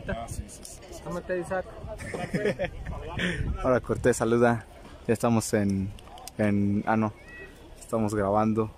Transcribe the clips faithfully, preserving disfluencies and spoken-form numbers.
ahorita. Ah, sí, sí, sí. Tómate, Isaac. Ahora Cortés saluda. Ya estamos en, en... Ah, no. Estamos grabando.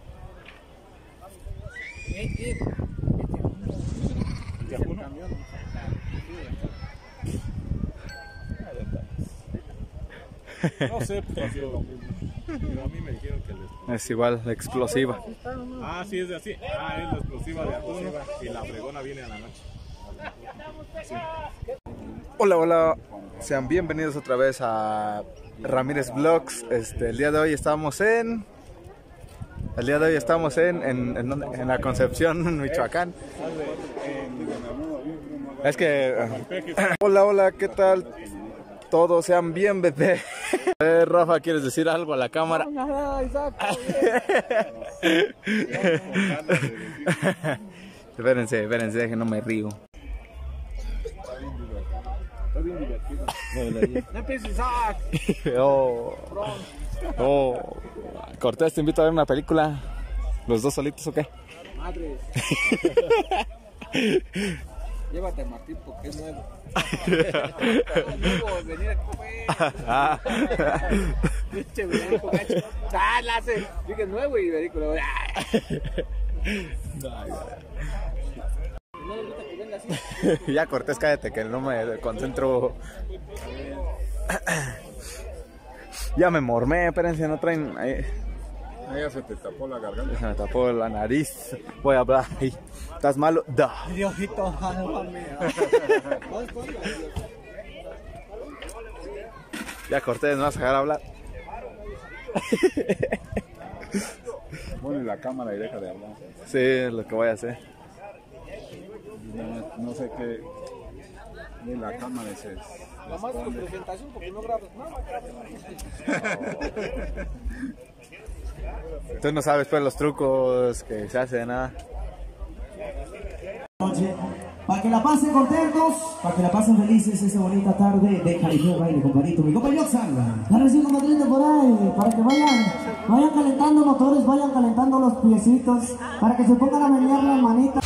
No sé, pues ha sido lo mismo. Pero a mí me dijeron que les... Es igual, la explosiva. Ah, sí, es de así. Ah, es la explosiva de atún y la fregona viene a la noche. Sí. Hola, hola. Sean bienvenidos otra vez a Ramírez Vlogs. Este, el día de hoy estamos en... El día de hoy estamos en, en, en, ¿dónde? En la Concepción, en Michoacán. Es que... Hola, hola, ¿qué tal? Todos sean bien, bebé. Eh, Rafa, ¿quieres decir algo a la cámara? No, nada, Isaac. Espérense, espérense, dejen, no me río. No empieces, Isaac. Oh, oh. Cortés, te invito a ver una película. ¿Los dos solitos o qué? Madres. Llévate a Martín porque es nuevo. Nuevo, venir a comer. Ah. Pinche blanco, gacho. Ah, la hace. Dije nuevo y vehículo. No le gusta que venga así. Ya, Cortés, cállate que no me concentro. Ya me mormé, espérense, no traen... Ahí. Ahí ya se te tapó la garganta. Se me tapó la nariz. Voy a hablar. Ay, ¿estás malo? Da. Diosito, sálvame. Ya, Cortés, no vas a dejar hablar. Pone la cámara y deja de hablar. Sí, es lo que voy a hacer. No, no sé qué. Ni la cámara es eso. La más de tu presentación porque no grabas nada. Tú no sabes pues los trucos que se hacen, nada. Para que la pasen contentos, para que la pasen felices esta bonita tarde de Caribe Baile, compadrito. Mi compañero Sanga. La recién compadrito por ahí, para que vayan, vayan calentando motores, vayan calentando los piecitos, para que se pongan a menear las manitas.